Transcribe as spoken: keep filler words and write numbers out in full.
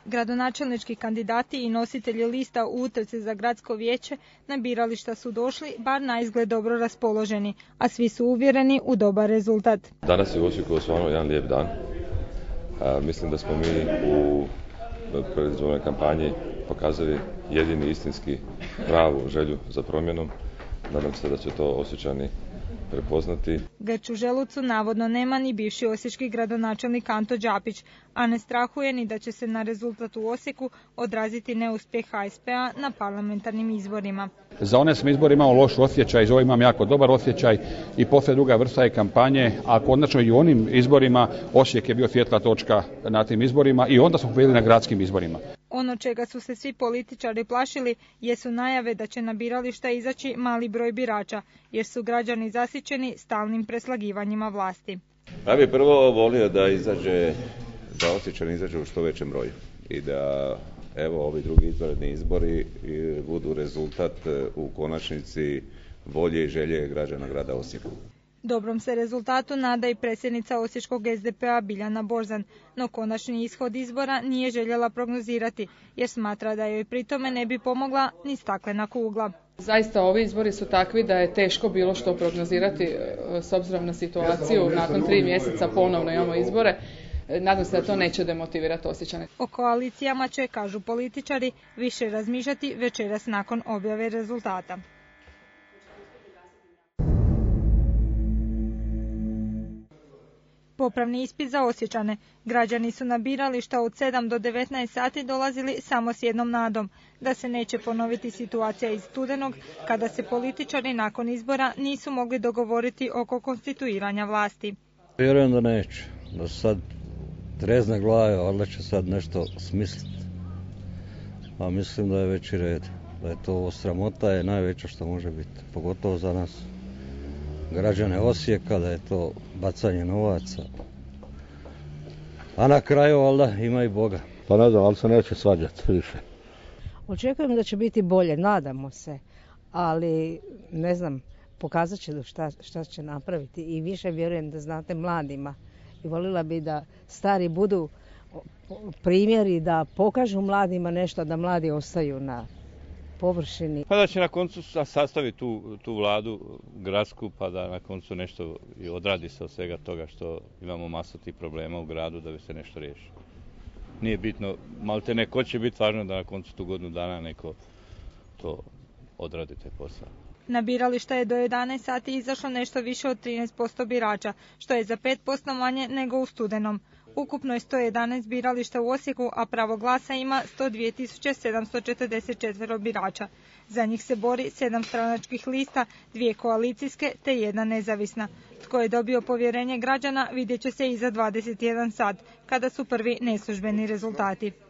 Gradonačelnički kandidati i nositelji lista u utrci za gradsko vijeće na birališta su došli bar naizgled dobro raspoloženi, a svi su uvjereni u dobar rezultat. Danas je u Osijeku stvarno jedan lijep dan. A, mislim da smo mi u predizbornoj kampanji pokazali jedini istinski pravu želju za promjenom. Nadam se da će to Osječani prepoznati. Grč u želucu navodno nema ni bivši osječki gradonačelnik Anto Đapić, a ne strahuje ni da će se na rezultat u Osijeku odraziti neuspjeh ha es pe a na parlamentarnim izborima. Za one sam izbor imao loš osjećaj, za ovo imam jako dobar osjećaj i poslije druga vrsta je kampanje, a konačno i u onim izborima Osijek je bio svjetla točka na tim izborima i onda smo pobjedili na gradskim izborima. Ono čega su se svi političari plašili jesu najave da će na birališta izaći mali broj birača, jer su građani zasićeni stalnim preslagivanjima vlasti. Ja bih prvo volio da izađe, da Osječani izađu u što većem broju i da evo ovi drugi izvanredni izbori budu rezultat u konačnici volje i želje građana grada Osijeka. Dobrom se rezultatu nada i predsjednica osječkog es de pe a Biljana Borzan, no konačni ishod izbora nije željela prognozirati jer smatra da joj pri tome ne bi pomogla ni staklena kugla. Zaista ovi izbori su takvi da je teško bilo što prognozirati s obzirom na situaciju. Nakon tri mjeseca ponovno imamo izbore. Nadam se da to neće demotivirati Osječane. O koalicijama će, kažu političari, više razmišljati večeras nakon objave rezultata. Popravni ispit za Osječane. Građani su na birališta od sedam do devetnaest sati dolazili samo s jednom nadom, da se neće ponoviti situacija iz studenog, kada se političari nakon izbora nisu mogli dogovoriti oko konstituiranja vlasti. Vjerujem da neće, da su sad trezne glave, ali da će sad nešto smisliti. A mislim da je veći red, da je to sramota je najveća što može biti, pogotovo za nas građane Osijeka, da je to bacanje novaca. A na kraju, valjda, ima i Boga. Pa ne znam, ali se neće svađati više. Očekujem da će biti bolje, nadamo se, ali ne znam, pokazat će šta, šta će napraviti i više vjerujem da znate mladima. I volila bi da stari budu primjeri, da pokažu mladima nešto, da mladi ostaju na površini. Pa da će na koncu sastaviti tu, tu vladu gradsku, pa da na koncu nešto i odradi se od svega toga što imamo masu tih problema u gradu da bi se nešto riješilo. Nije bitno, malte neko će biti važno da na koncu tu godinu dana neko to odradi taj posao. Na birališta je do jedanaest sati izašlo nešto više od trinaest posto birača, što je za pet posto manje nego u studenom. Ukupno je sto jedanaest birališta u Osijeku, a pravo glasa ima sto dvije tisuće sedamsto četrdeset četiri birača. Za njih se bori sedam stranačkih lista, dvije koalicijske te jedna nezavisna. Tko je dobio povjerenje građana vidjet će se i za dvadeset jedan sat, kada su prvi neslužbeni rezultati.